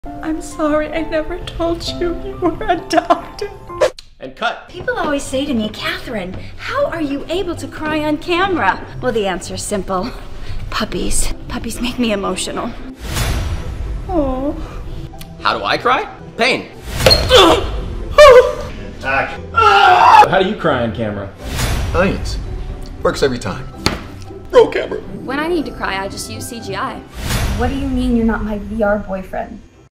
I'm sorry, I never told you you were adopted. And cut. People always say to me, Catherine, how are you able to cry on camera? Well, the answer's simple. Puppies. Puppies make me emotional. Oh. How do I cry? Pain. Attack. How do you cry on camera? Onions. Works every time. Roll camera. When I need to cry, I just use CGI. What do you mean you're not my VR boyfriend?